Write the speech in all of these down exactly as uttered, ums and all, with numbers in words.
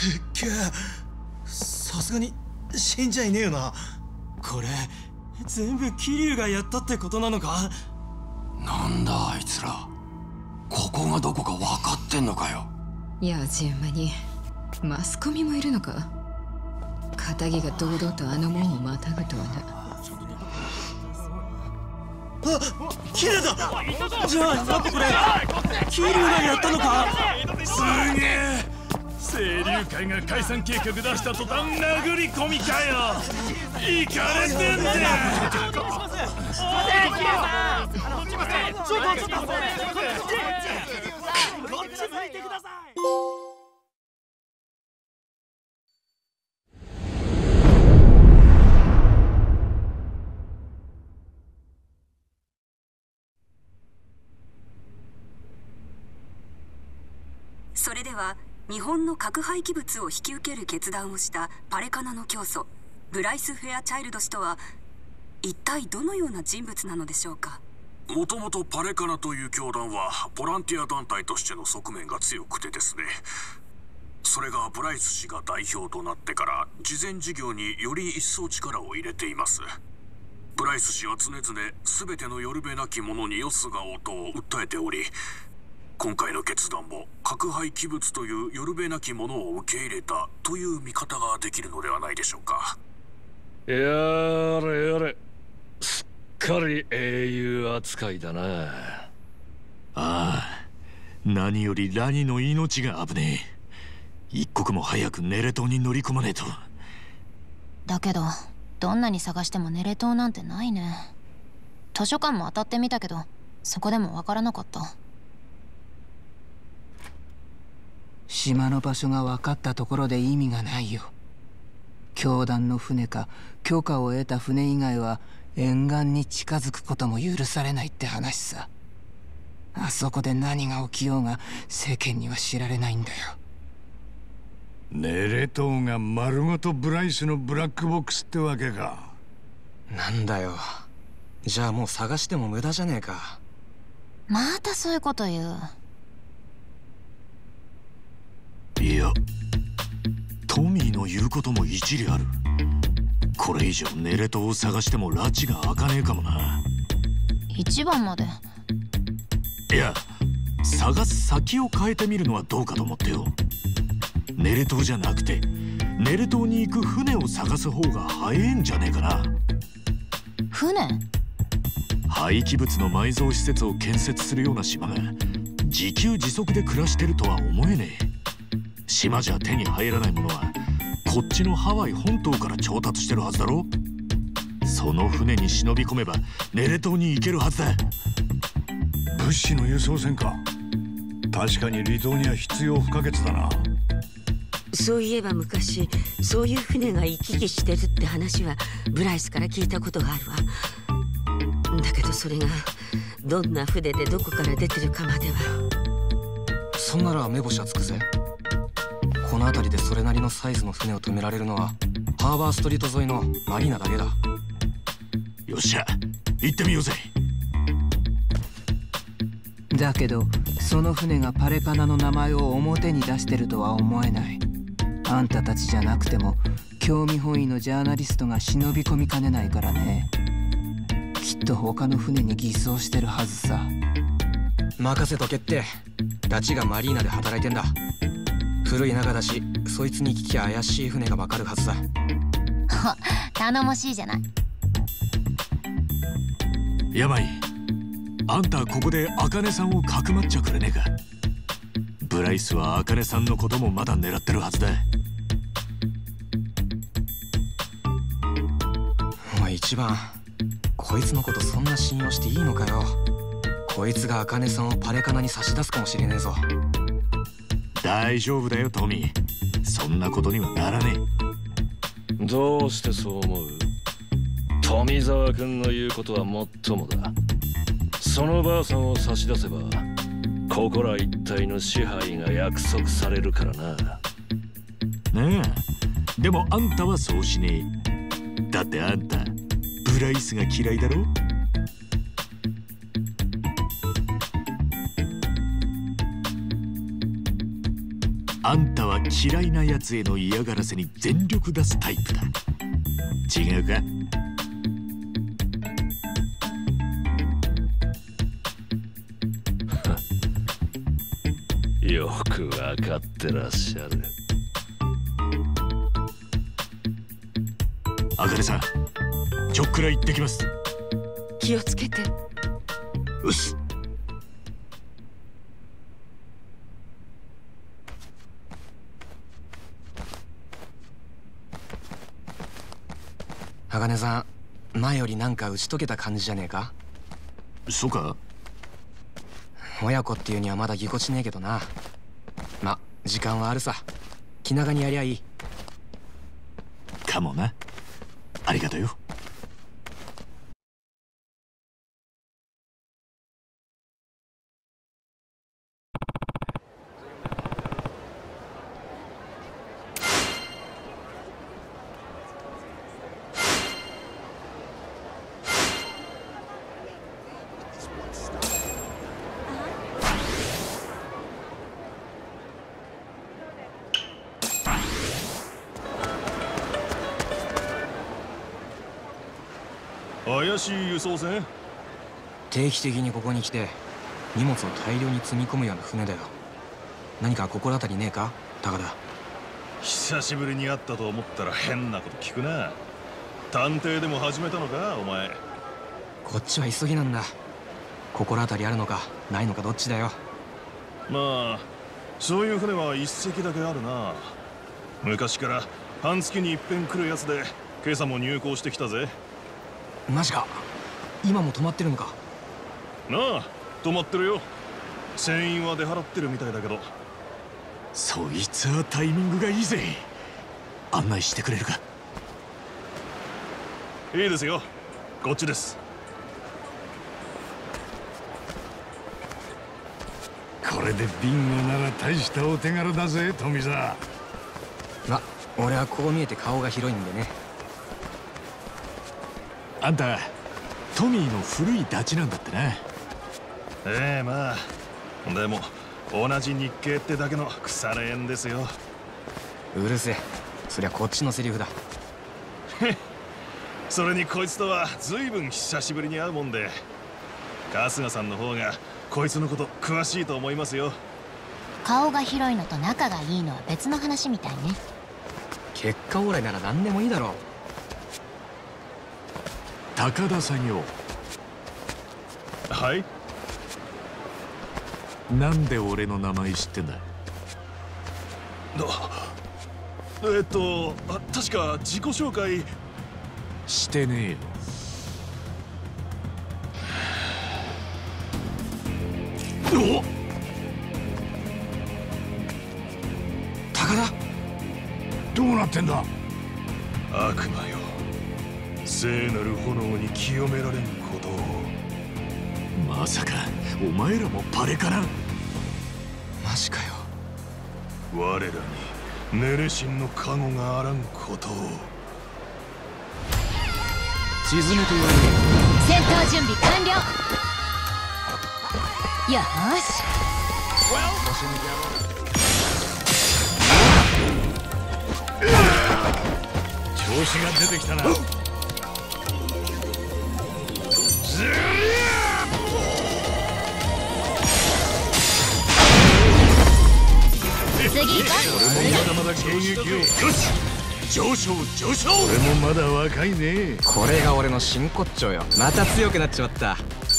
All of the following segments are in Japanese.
すっげえ。さすがに死んじゃいねえよな。これ全部桐生がやったってことなのか？ なんだあいつら、ここがどこか分かってんのかよ。 やじ馬にマスコミもいるのか。片木が堂々とあの門をまたぐとはな。 あ、キレだ。じゃあやっぱこれ桐生がやったのか？ すげえ。清流会が解散計画出した途端殴り込みかよ。いかれてんだよ。 それでは日本の核廃棄物を引き受ける決断をしたパレカナの教祖ブライス・フェアチャイルド氏とは一体どのような人物なのでしょうか。 もともとパレカナという教団はボランティア団体としての側面が強くてですね、それがブライス氏が代表となってから慈善事業により一層力を入れています。ブライス氏は常々全てのよるべなき者によすがおうと訴えており、今回の決断も核廃棄物というよるべなきものを受け入れたという見方ができるのではないでしょうか。 やれやれ、すっかり英雄扱いだな。 ああ、何よりラニの命が危ねえ。一刻も早くネレ島に乗り込まねえと。 だけどどんなに探してもネレ島なんてないね。図書館も当たってみたけどそこでもわからなかった。 島の場所が分かったところで意味がないよ。教団の船か許可を得た船以外は沿岸に近づくことも許されないって話さ。あそこで何が起きようが世間には知られないんだよ。 ネレ島が丸ごとブライスのブラックボックスってわけか。 なんだよ、じゃあもう探しても無駄じゃねえか。 またそういうこと言う。 いや、トミーの言うことも一理ある。これ以上ネレ島を探しても拉致が開かねえかもな。 一番まで。 いや、探す先を変えてみるのはどうかと思ってよ。ネレ島じゃなくてネレ島に行く船を探す方が早いんじゃねえかな。 船？ 廃棄物の埋蔵施設を建設するような島が自給自足で暮らしてるとは思えねえ。島じゃ手に入らないものはこっちのハワイ本島から調達してるはずだろ。その船に忍び込めばネレ島に行けるはずだ。 物資の輸送船か。確かに離島には必要不可欠だな。 そういえば昔そういう船が行き来してるって話はブライスから聞いたことがあるわ。だけどそれがどんな船でどこから出てるかまでは。 そんなら目星はつくぜ。この辺りでそれなりのサイズの船を止められるのはハーバーストリート沿いのマリーナだけだ。 よっしゃ、行ってみようぜ。 だけどその船がパレカナの名前を表に出してるとは思えない。あんたたちじゃなくても興味本位のジャーナリストが忍び込みかねないからね。きっと他の船に偽装してるはずさ。 任せとけって。ダチがマリーナで働いてんだ。古い仲だし、そいつに聞きゃ怪しい船がわかるはずだ。 頼もしいじゃない。 山井、あんたここで茜さんをかくまっちゃくれねえか。ブライスは茜さんのこともまだ狙ってるはずだ。 お前一番、こいつのことそんな信用していいのかよ。こいつが茜さんをパレカナに差し出すかもしれねえぞ。 大丈夫だよトミー、そんなことにはならねえ。どうしてそう思う？富沢君の言うことはもっともだ。そのばあさんを差し出せばここら一帯の支配が約束されるからな。 ねえ、でもあんたはそうしねえ。だってあんたブライスが嫌いだろ。 あんたは嫌いなやつへの嫌がらせに全力出すタイプだ。違うか？ よくわかってらっしゃる。 あかねさん、ちょっくら行ってきます。 気をつけて。 うっす。 鋼さん、前よりなんか打ち解けた感じじゃねえか？ そうか？ 親子っていうにはまだぎこちねえけどな。ま、時間はあるさ。気長にやりゃいい。 かもな。ありがとよ。 怪しい輸送船？ 定期的にここに来て荷物を大量に積み込むような船だよ。何か心当たりねえか、高田？ 久しぶりに会ったと思ったら変なこと聞くな。探偵でも始めたのか、お前？ こっちは急ぎなんだ。心当たりあるのかないのかどっちだよ。 まあそういう船は一隻だけあるな。昔から半月に一遍来るやつで今朝も入港してきたぜ。 マジか。今も止まってるのか？ なあ、止まってるよ。船員は出払ってるみたいだけど。 そいつはタイミングがいいぜ。案内してくれるか？ いいですよ、こっちです。 これでビンゴなら大したお手柄だぜ、富澤。 ま、俺はこう見えて顔が広いんでね。 あんたトミーの古いダチなんだってな。 ええ、まあでも同じ日系ってだけの腐れ縁ですよ。 うるせえ、そりゃこっちのセリフだ。 それにこいつとは随分久しぶりに会うもんで、春日さんの方がこいつのこと詳しいと思いますよ。 顔が広いのと仲がいいのは別の話みたいね。 結果オーライなら何でもいいだろう。 高田さんよ。 はい。 なんで俺の名前知ってんだ？ えっとあ、確か自己紹介してねえよ。 おっ、 高田、 どうなってんだ？ 悪魔よ、聖なる炎に清められんことを。 まさかお前らもパレかな？ マジかよ。 我らにネレシンの加護があらんことを。 沈めと言われる。 戦闘準備完了。よーし。 調子が出てきたな。 次行こう。 俺もまだまだ攻撃を。よし、上昇上昇。俺もまだ若いね。 これが俺の真骨頂よ。また強くなっちまった。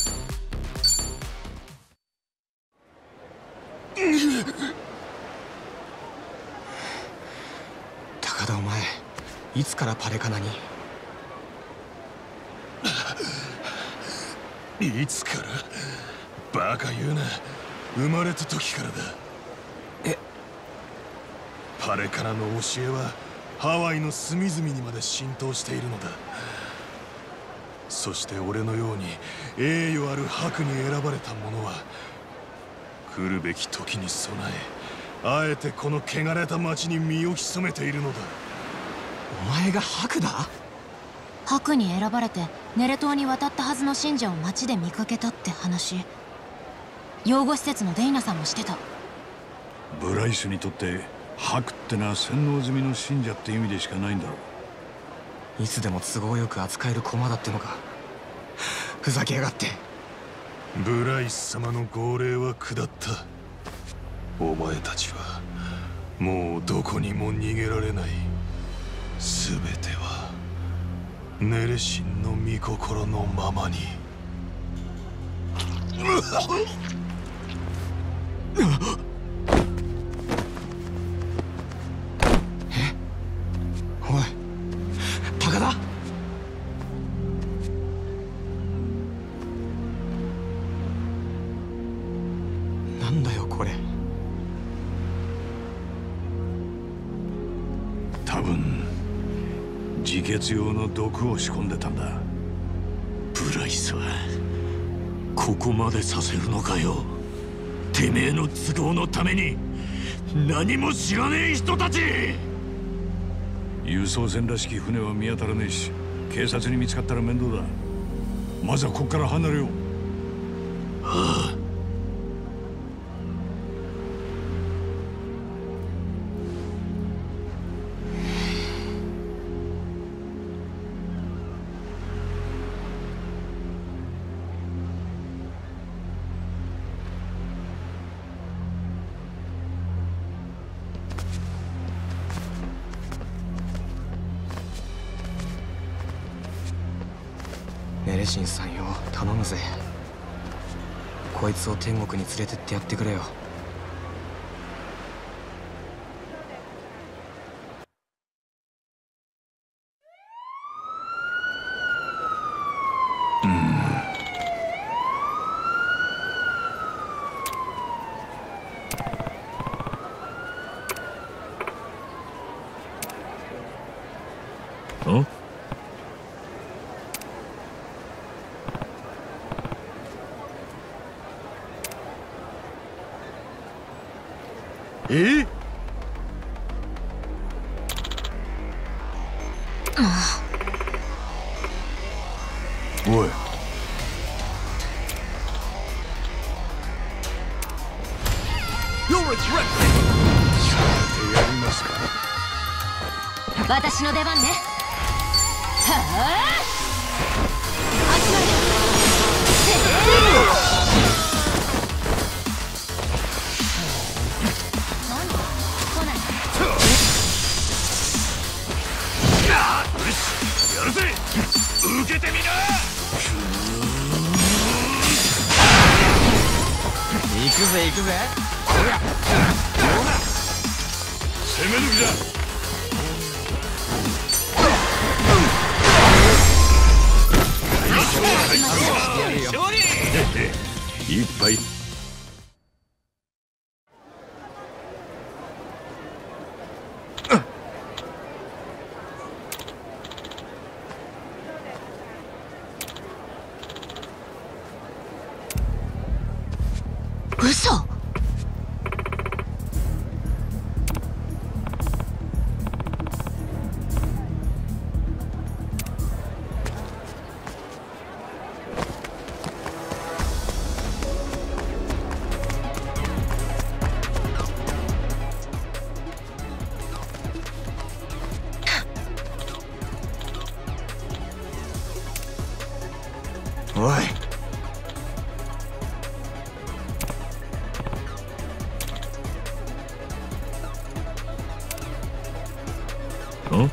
高田、お前いつからパレカナに？ いつから？バカ言うな。生まれた時からだ。 え？ パレカナの教えはハワイの隅々にまで浸透しているのだ。そして俺のように栄誉ある伯に選ばれた者は来るべき時に備え、あえてこの汚れた町に身を潜めているのだ。 お前が伯だ？ 伯に選ばれてネレ島に渡ったはずの信者を町で見かけたって話、養護施設のデイナさんもしてた。 ブライスにとって白ってのは洗脳済みの信者って意味でしかないんだろう。いつでも都合よく扱える駒だってのか。ふざけやがって。 ブライス様の号令は下った。お前たちはもうどこにも逃げられない。全てはネレシンの御心のままに。 え？おい、高田！なんだよこれ。 多分自決用の毒を仕込んでたんだ。ブライスはここまでさせるのかよ。てめえの都合のために。何も知らねえ人たち。輸送船らしき船は見当たらねえし、警察に見つかったら面倒だ。まずはここから離れよう。はあ。 ネレシンさんよ、頼むぜ。こいつを天国に連れてってやってくれよ。 うん。ん？え？おい。やりますか。 私の出番ね。はあ。集まれ。何？来ない。 よし、やるぜ。受けてみな。 行くぜ行くぜ。 ほら、どうだ。攻め抜きだ。いっぱい。 嘘。 おい。 ん？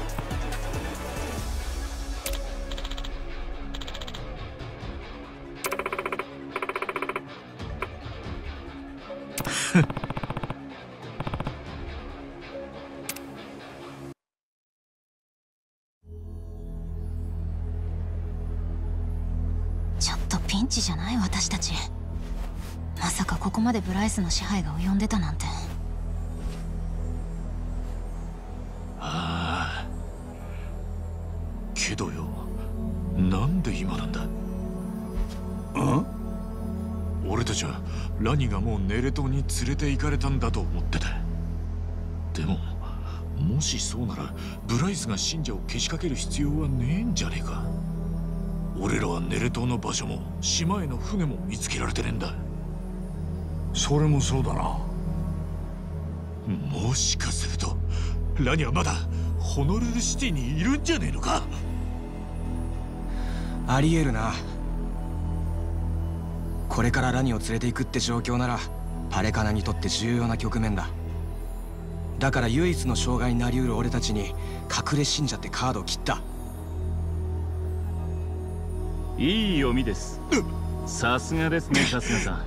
ちょっとピンチじゃない？私たちまさかここまでブライスの支配が及んでたなんて。 ああ。けどよ、なんで今なんだ？ん？俺たちはラニがもうネレ島に連れて行かれたんだと思ってた。でももしそうならブライスが信者をけしかける必要はねえんじゃねえか。俺らはネレ島の場所も島への船も見つけられてねえんだ。それもそうだな。 もしかするとラニはまだホノルルシティにいるんじゃねえのか。 ありえるな。これからラニを連れて行くって状況ならパレカナにとって重要な局面だ。だから唯一の障害になりうる俺たちに隠れ信者ってカードを切った。 いい読みです。さすがですね、春日さん。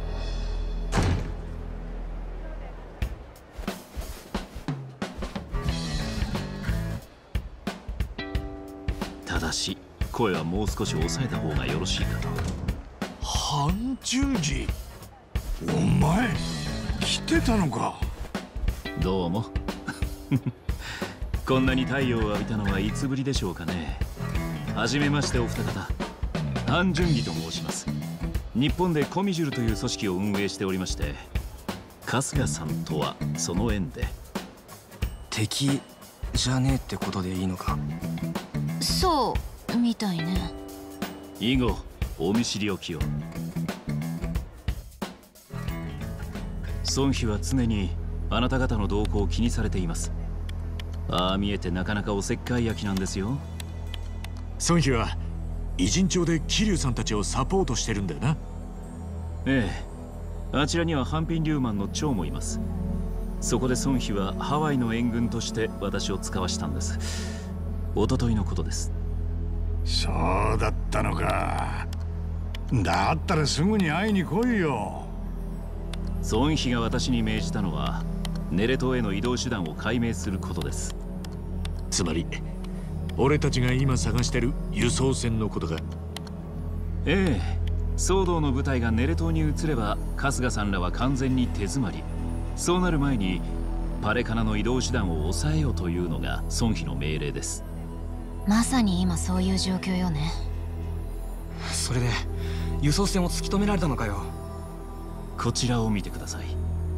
ただし声はもう少し抑えた方がよろしいかと。 ハン・ジュンギ、お前来てたのか。 どうもこんなに太陽を浴びたのはいつぶりでしょうかね。はじめましてお二方、ハン・ジュンギと申します。日本でコミジュルという組織を運営しておりまして、春日さんとはその縁で。 敵じゃねえってことでいいのか。 そうみたいね。 以後お見知りおきを。孫妃は常にあなた方の動向を気にされています。ああ見えてなかなかおせっかい焼きなんですよ。 孫妃は偉人帳で桐生さんたちをサポートしてるんだよな。 ええ、あちらにはハンピン・リューマンの長もいます。そこで孫妃はハワイの援軍として私を使わしたんです。一昨日のことです。 そうだったのか。だったらすぐに会いに来いよ。 孫妃が私に命じたのはネレ島への移動手段を解明することです。 つまり俺たちが今探してる輸送船のことか。 ええ、騒動の舞台がネレ島に移れば春日さんらは完全に手詰まり。そうなる前にパレカナの移動手段を抑えようというのが孫妃の命令です。 まさに今そういう状況よね。 それで輸送船を突き止められたのかよ。 こちらを見てください。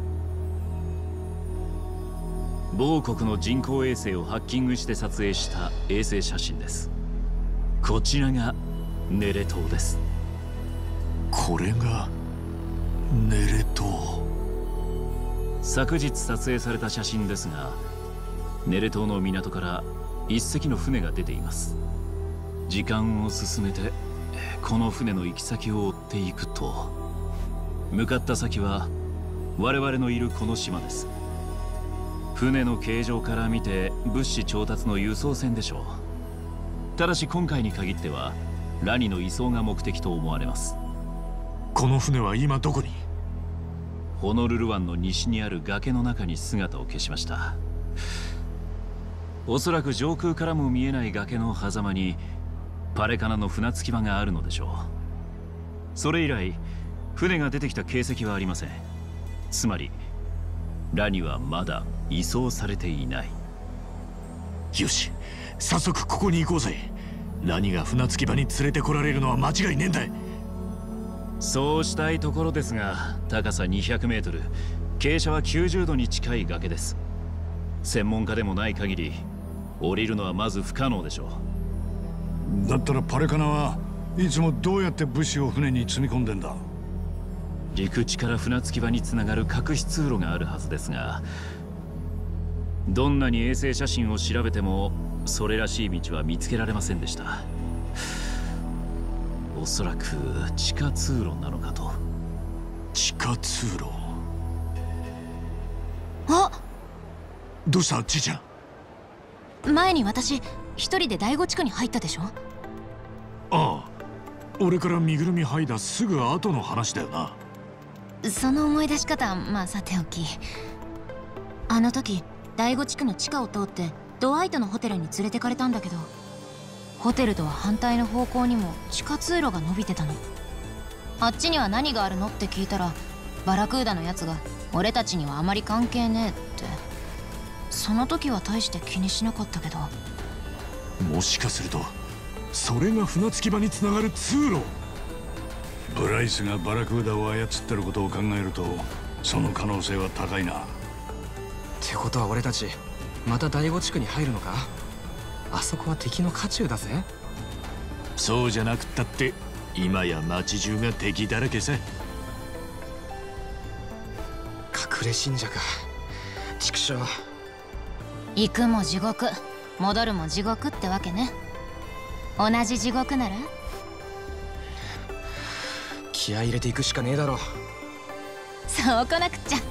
某国の人工衛星をハッキングして撮影した衛星写真です。こちらがネレ島です。 これがネレ島。 昨日撮影された写真ですが、ネレ島の港から一隻の船が出ています。時間を進めてこの船の行き先を追っていくと、向かった先は我々のいるこの島です。船の形状から見て物資調達の輸送船でしょう。ただし今回に限ってはラニの移送が目的と思われます。 この船は今どこに？ ホノルル湾の西にある崖の中に姿を消しました。おそらく上空からも見えない崖の狭間にパレカナの船着き場があるのでしょう。それ以来船が出てきた形跡はありません。つまりラニはまだ移送されていない。 よし、早速ここに行こうぜ。ラニが船着き場に連れてこられるのは間違いねえんだ。 そうしたいところですが、高さにひゃくメートル、傾斜はきゅうじゅうどに近い崖です。専門家でもない限り降りるのはまず不可能でしょう。だったらパレカナはいつもどうやって物資を船に積み込んでんだ？ 陸地から船着き場につながる隠し通路があるはずですが、どんなに衛星写真を調べてもそれらしい道は見つけられませんでした。おそらく地下通路なのかと。 地下通路？ あ、 どうしたちいちゃん？前に私一人で第五地区に入ったでしょ。 ああ、俺から身ぐるみ剥いだすぐ後の話だよな。 その思い出し方はまあさておき、あの時第五地区の地下を通ってドワイトのホテルに連れてかれたんだけど、ホテルとは反対の方向にも地下通路が伸びてたの。あっちには何があるのって聞いたら、バラクーダのやつが俺たちにはあまり関係ねえって。その時は大して気にしなかったけど。 もしかするとそれが船着き場につながる通路？ ブライスがバラクーダを操ってることを考えるとその可能性は高いな。 ってことは俺たちまた第五地区に入るのか？あそこは敵の渦中だぜ。 そうじゃなくったって今や町中が敵だらけさ。 隠れ信者か。 畜生。 行くも地獄、戻るも地獄ってわけね。同じ地獄なら気合い入れていくしかねえだろ。 そうこなくっちゃ。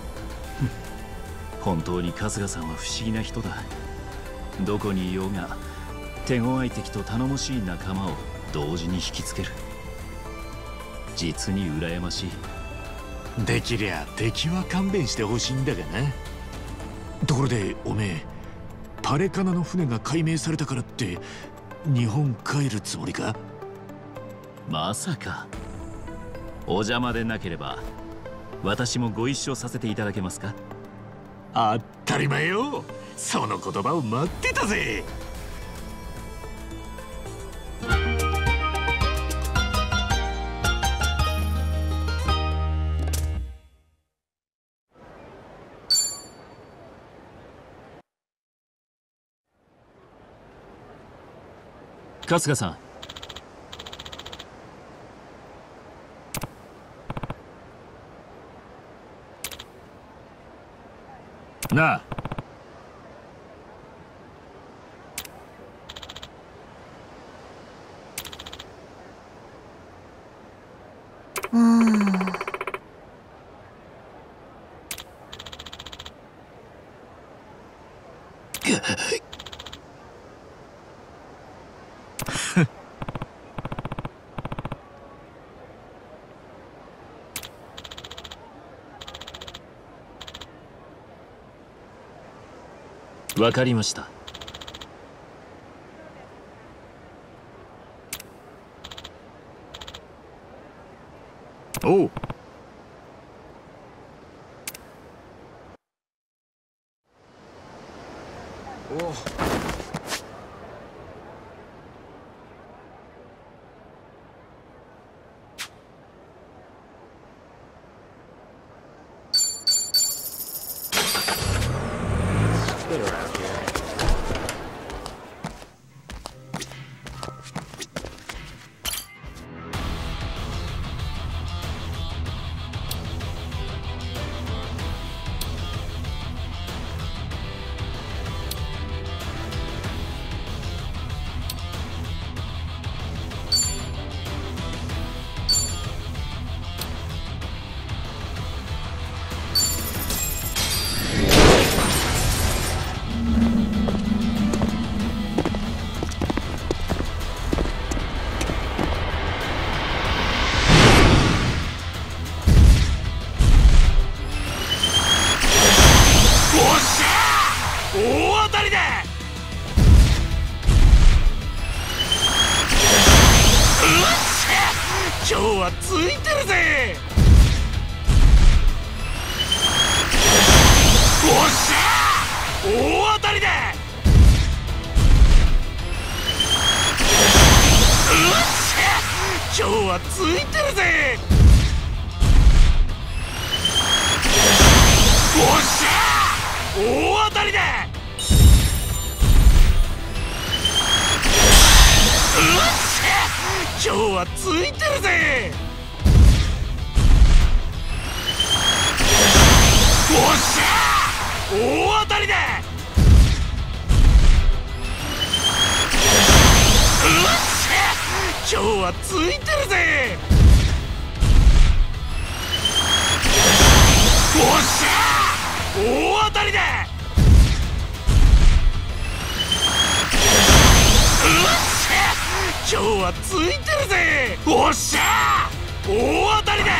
本当に春日さんは不思議な人だ。どこにいようが手強い敵と頼もしい仲間を同時に引きつける。実に羨ましい。 できりゃ敵は勘弁してほしいんだがな。ところでおめえ、パレカナの船が解明されたからって日本帰るつもりか？ まさか。お邪魔でなければ私もご一緒させていただけますか？ 当たり前よ。その言葉を待ってたぜ。 春日さんなあ、 うーん。 わかりました。 おう。 おう。 今日はついてるぜ。おっしゃー、大当たりだ。うっしゃ、今日はついてるぜ。おっしゃー、大当たりだ。うっしゃ、今日はついてるぜ。おっしゃー、大当たりだ。うっしゃ、今日はついてるぜ。おっしゃー、大当たりだ。うっしゃ、今日はついてるぜ。おっしゃー、大当たりだ。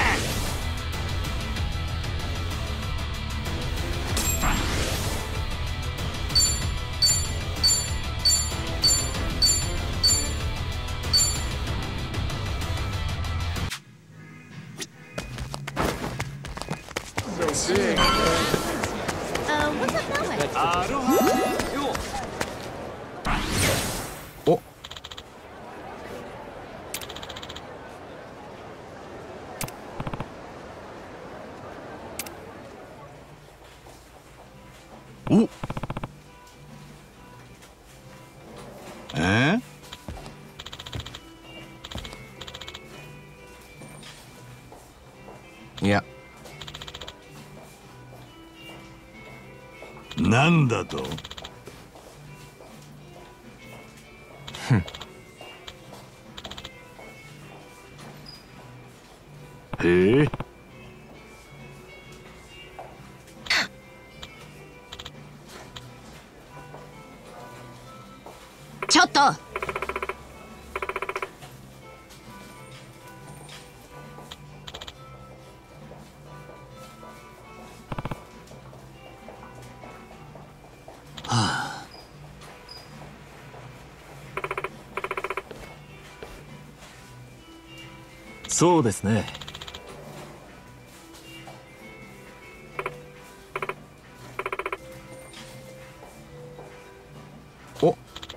アロハよ。おおえいやなんだと？ ふん。へえ。 ちょっと。 そうですね。 お。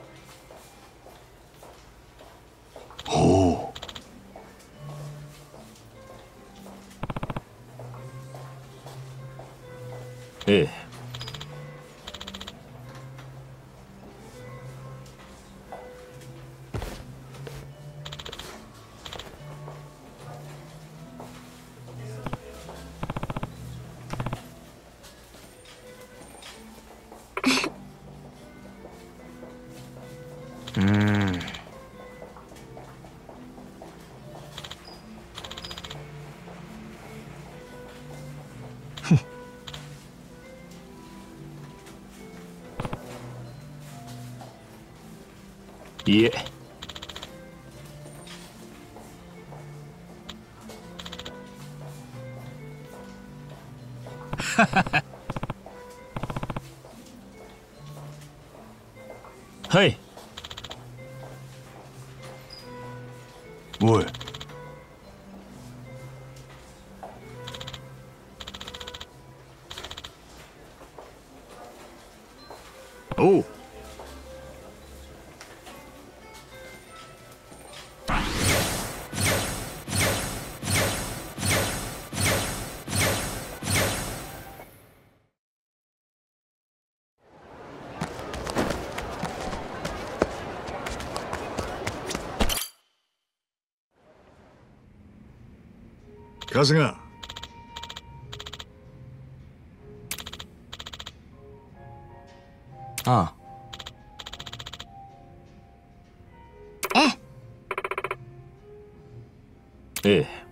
ほう。ええ。 うーん。ふん。いえ。ははは。はい。 おい。 おう。 春日。 ああ。 ええ。ええ。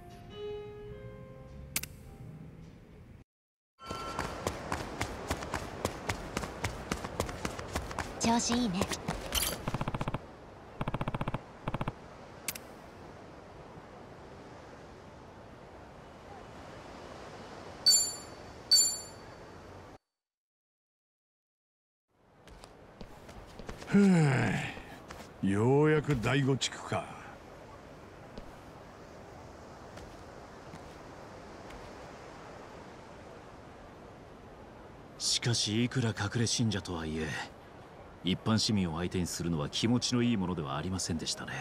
調子いいね。 ふぅ、ようやく第五地区か。 しかしいくら隠れ信者とはいえ、一般市民を相手にするのは気持ちのいいものではありませんでしたね。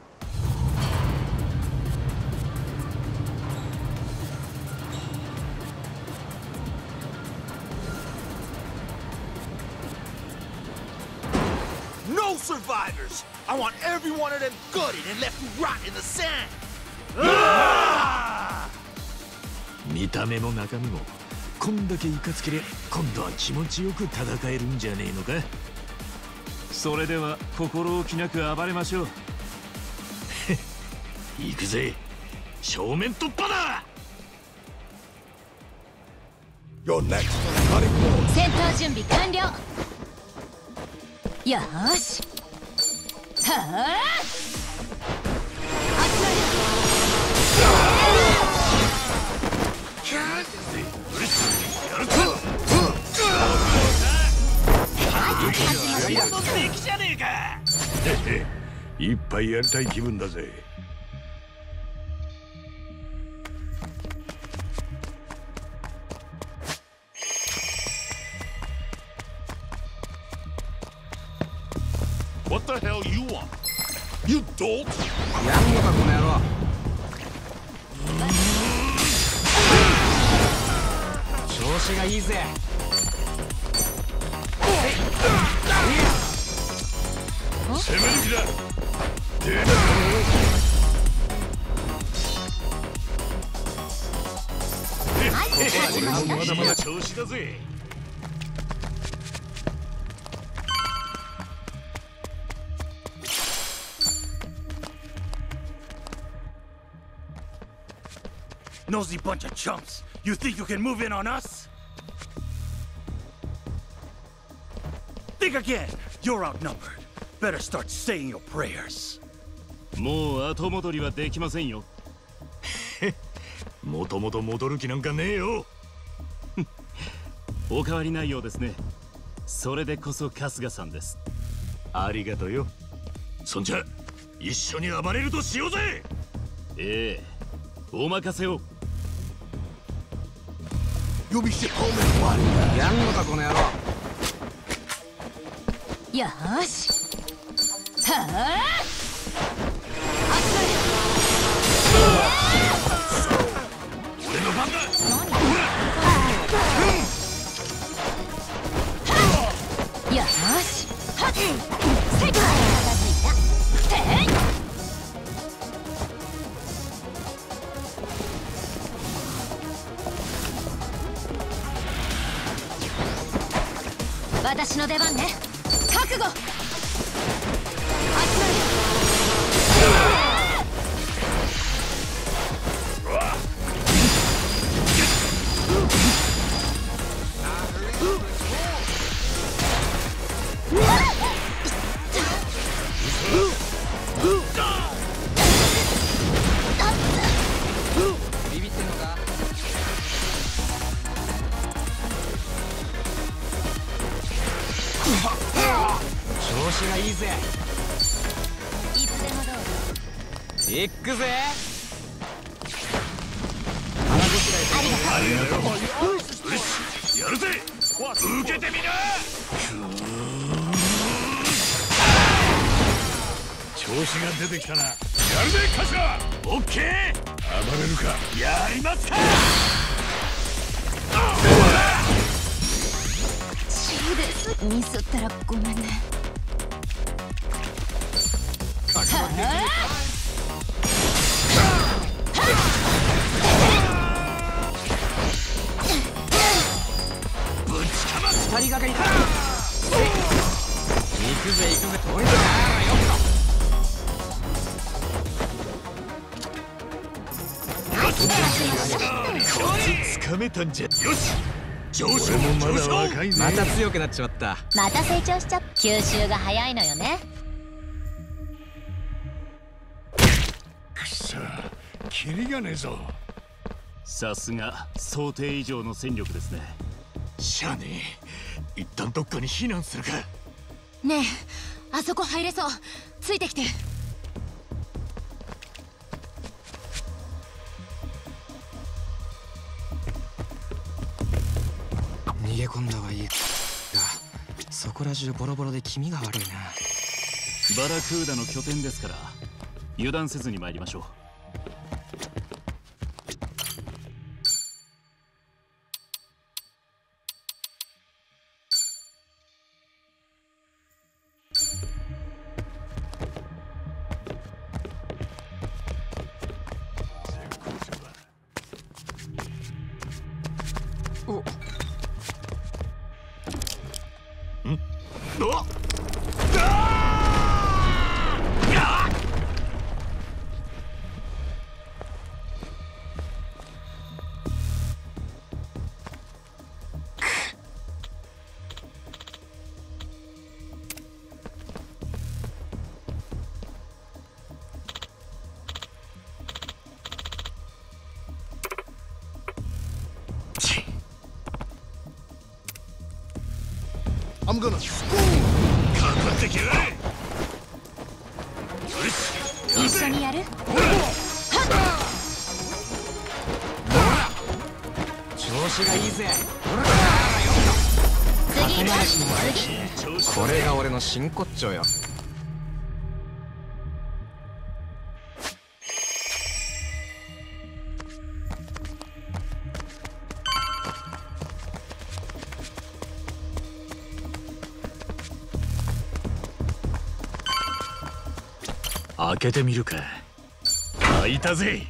No survivors! I want every one of them gutted and left to rot in the sand! 見た目も中身もこんだけいかつけりゃ今度は気持ちよく戦えるんじゃねえのか。 それでは心置きなく暴れましょう。 行くぜ、正面突破だ。 戦闘準備完了。よーし。はあ。 一杯やりたい気分だぜ。 What the hell you want? You dolt! やんのかこの野郎。調子がいいぜ。 攻める気だ。俺もまだまだ調子だぜ。 Nosy bunch of chumps. You think you can move in on us? Think again. You're outnumbered. Better start saying your prayers. もう後戻りはできませんよ。 もともと戻る気なんかねえよ。 お変わりないようですね。それでこそ春日さんです。 ありがとうよ。そんじゃ一緒に暴れるとしようぜ。 ええ、お任せを。 呼びして方面終わりだ。やんのかこの野郎。 よーし。はあ。 俺の番だ。 よーし。はっ。せい。てい。私の出番ね。覚悟。 ビビってんのか。調子がいいぜ。 いつでもどうぞ。 いっくぜ。 ありがとう。よし、やるぜ。受けてみな。調子が出てきたな。やるぜ頭。オッケー。暴れるか。やりますか。 チーです。ミスったらごめんね。 ぶちかま二人がかりだ。行くぜ行くぜ。とりあえずよっと。 こいつ掴めたんじゃ。よし。上昇もまだ若いね。 また強くなっちまった。 また成長しちゃった。吸収が早いのよね。 くそ、キリがねえぞ。 さすが想定以上の戦力ですね。 しゃあねえ。一旦どっかに避難するか。 ねえ、あそこ入れそう。ついてきて。 逃げ込んだはいいが、そこら中ボロボロで気味が悪いな。 バラクーダの拠点ですから油断せずに参りましょう。 I'm gonna school. かかってきやがれ。よし。 一緒にやる。 調子がいいぜ。 次。 これが俺の真骨頂よ。 開けてみるか。開いたぜ。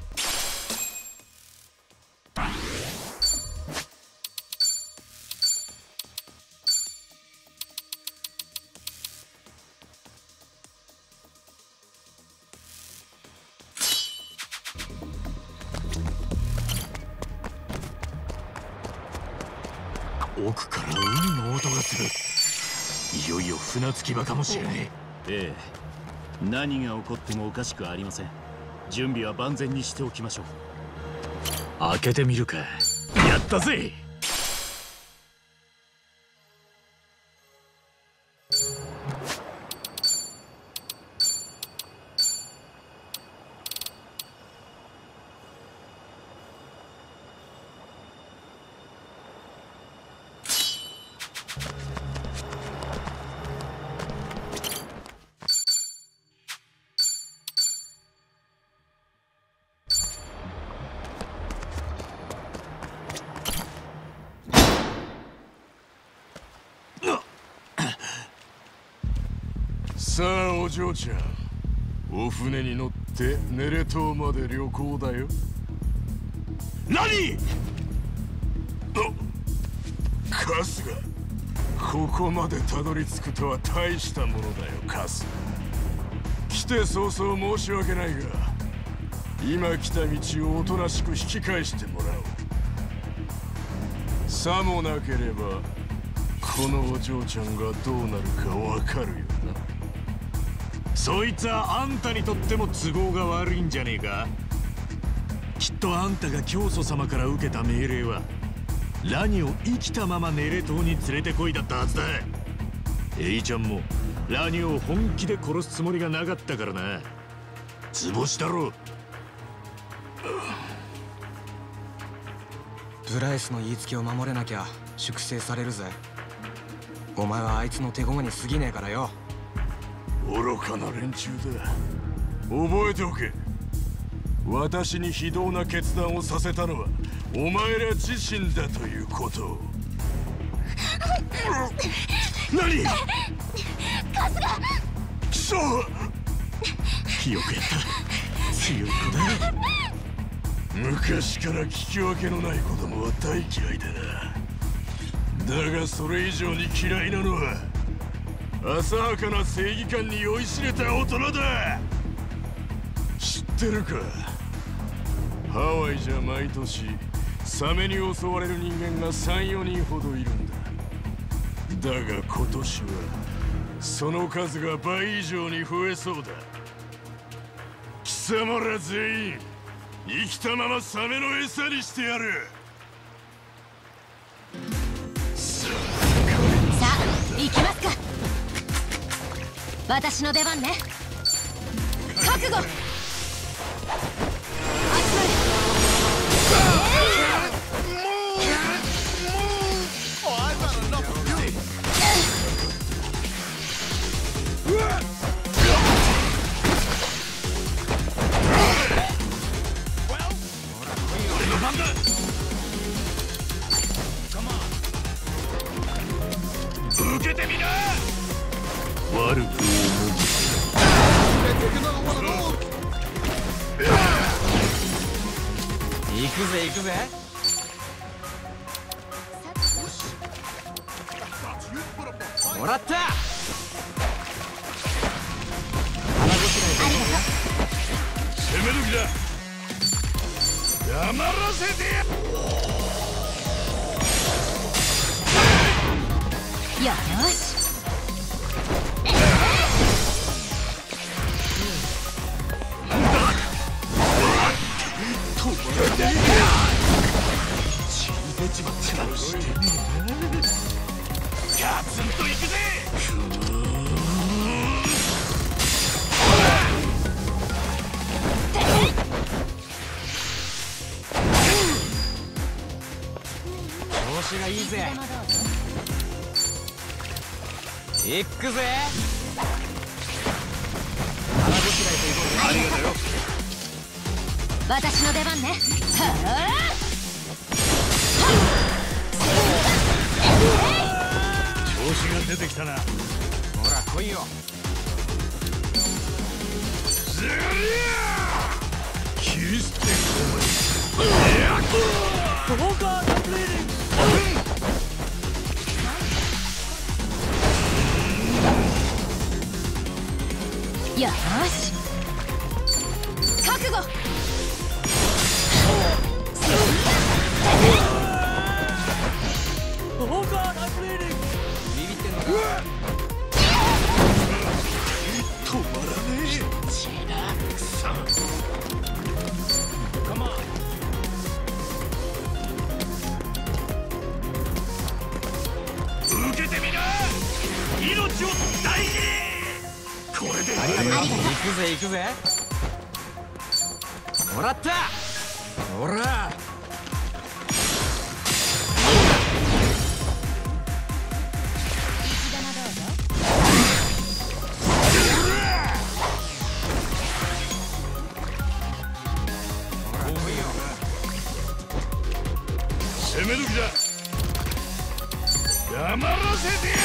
奥から海の音がする。いよいよ船着き場かもしれない。 ええ、何が起こってもおかしくありません。準備は万全にしておきましょう。 開けてみるか。やったぜ。 さあお嬢ちゃん、お船に乗ってネレ島まで旅行だよ。 何？ カスがここまでたどり着くとは大したものだよカス。来て早々申し訳ないが、今来た道をおとなしく引き返してもらおう。さもなければこのお嬢ちゃんがどうなるかわかるよな。 そいつはあんたにとっても都合が悪いんじゃねえか。きっとあんたが教祖様から受けた命令はラニを生きたままネレ島に連れてこいだったはずだ。エイちゃんもラニを本気で殺すつもりがなかったからな。図星だろ。 ブライスの言いつけを守れなきゃ粛清されるぜ。お前はあいつの手駒に過ぎねえからよ。 愚かな連中だ。覚えておけ。私に非道な決断をさせたのはお前ら自身だということを。 何？ カスがクソ！ よくやった。強い子だ。 昔から聞き分けのない子供は大嫌いだな。だがそれ以上に嫌いなのは浅はかな正義感に酔いしれた大人だ。知ってるか？ハワイじゃ毎年サメに襲われる人間がさん、よにんほどいるんだ。だが今年はその数が倍以上に増えそうだ。貴様ら全員生きたままサメの餌にしてやる。 さあ行きますか。私の出番ね。覚悟。 受けてみな。悪く思う。 行くぜ行くぜ。もらった。 攻め時だ。黙らせてや。 よし。 血出ちまったらしてねえな。ガツンといくぜ。 調子がいいぜ。行くぜ。腹ごしらえといこうぜ。ありがとうよ。 私の出番ね。は調子が出てきたな。 ほら来いよ。 ずりゃ切り捨てお前。 ボーカーコンプリーティング。 よし。覚悟。 ボーカーありがとう。行くぜ行くぜ。もらった。ほら。 攻める気だ。黙らせてやる。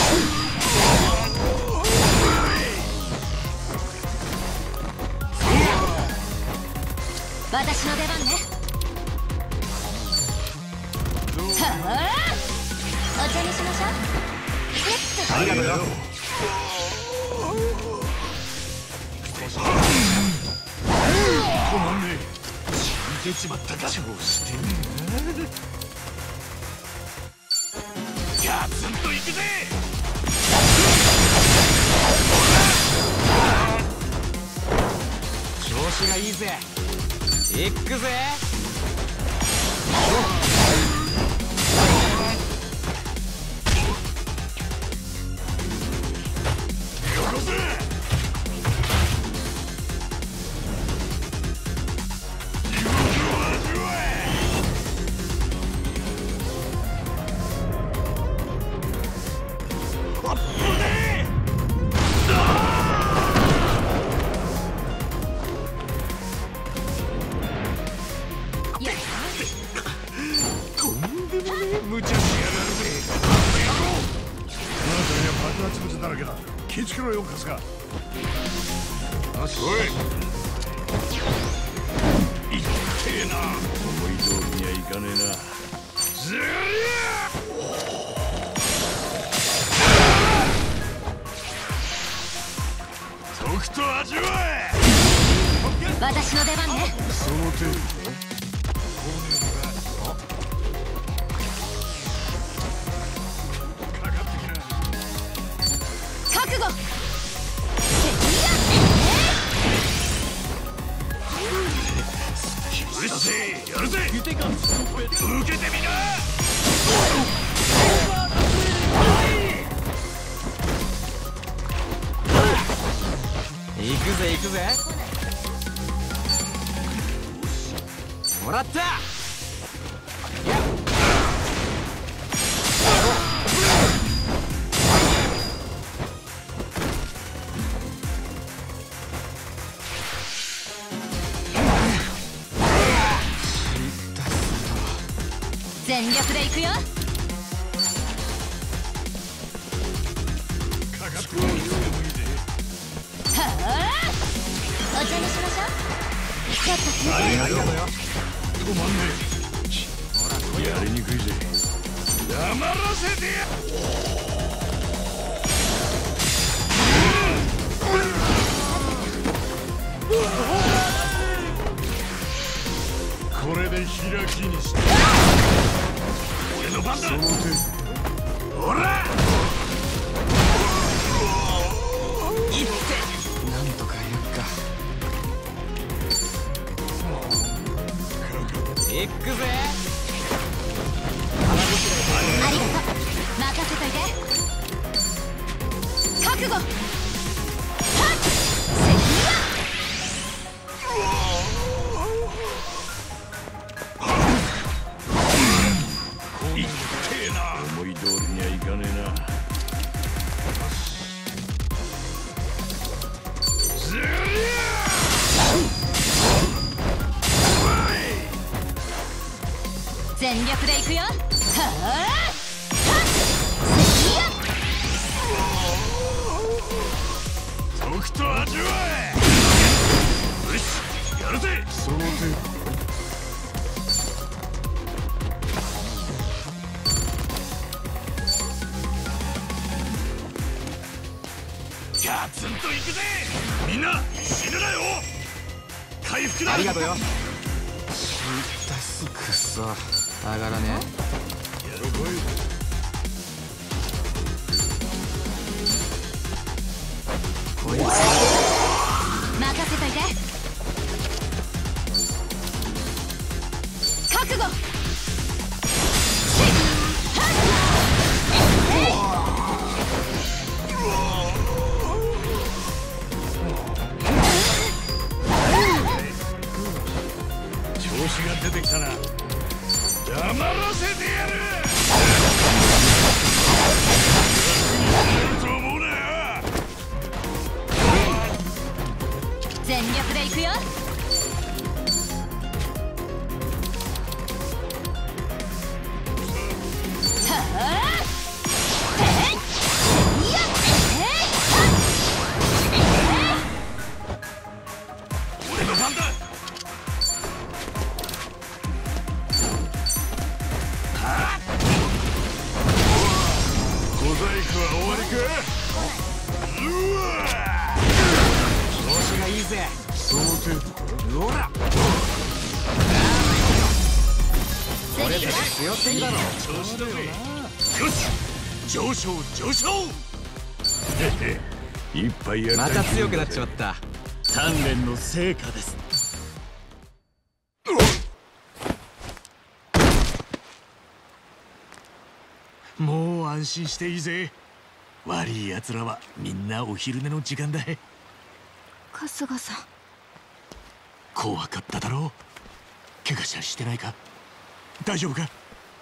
私の出番ね。はあ、お茶にしましょう。 ありがとうよ。 止まんねえ。死んでちまったか。調子てんな。ガツンといくぜ。 調子がいいぜ。行くぜ。 よこせ。無茶しやがるぜ。あの辺りは爆発物だらけだ。気ぃつけろよ、カスカ。よし、おい。いってえな。思い通りにはいかねえな。ずりゃ。とくと味わえ。 私の出番ね。 その程度。 覚悟。 うるせえ、やるぜ。受けてみな。 行くぜ行くぜ。もらった。 全力で行くよ。 かかってもいいぜ。 はあ、お茶にしましょう。ちょっと休憩。 ありがとうよ。止まんねえ。やりにくいぜ。黙らせてや。これで開きにして。俺の番だ。その手。ほら。 いって。なんとかやるか。行くぜ。 ありがとう。任せといて。覚悟。はっ。責任は。 いってえな。思い通りにはいかねえな。ずりゃ。 全力で行くよ。はあ、はっ。 とくと味わえ。よし、やるぜ。その手。ガツンといくぜ。みんな死ぬなよ。回復だ。 ありがとうよ。しだすくそ上がらね。 やろこい。 こいつ任せといて。覚悟。 したな。黙らせてやる。と思うなよ。 全力で行くよ。 俺の番だ。小細工は終わりか。うわ調子がいいぜ。 その程度か。 ほら俺たち強すぎだろ。 調子だよな。よし、上昇上昇。へへ、いっぱいやった。 また強くなっちまった。 鍛錬の成果です。 もう安心していいぜ。悪い奴らはみんなお昼寝の時間だ。 春日さん、 怖かっただろう。怪我したりしてないか。大丈夫か。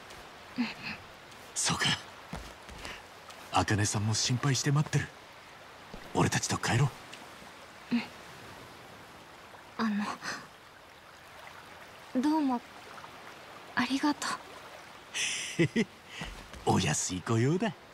そうか。茜さんも心配して待ってる。俺たちと帰ろう。 あのどうもありがとう。 お安い御用だ。